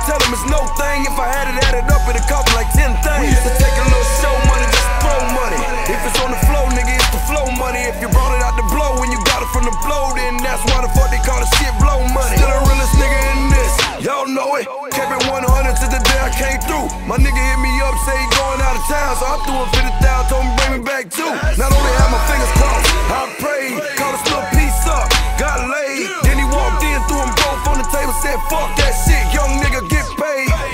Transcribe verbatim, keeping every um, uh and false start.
tell them it's no thing. If I had it added up, it'd cost me like ten things. We used to take a little show money, just throw money. If it's on the flow, nigga, it's the flow money. If you brought it out the blow, when you got it from the blow, then that's why the fuck they call the shit blow money. Still the realest nigga in this, y'all know it. Kept it one hundred to the day I came through. My nigga hit me up, say he going out of town, so I threw him fifty thousand, told him bring me back too. Not only had my fingers crossed, I prayed, called a little piece up, got laid. Then he walked in, threw them both on the table, said fuck that shit, young nigga get paid.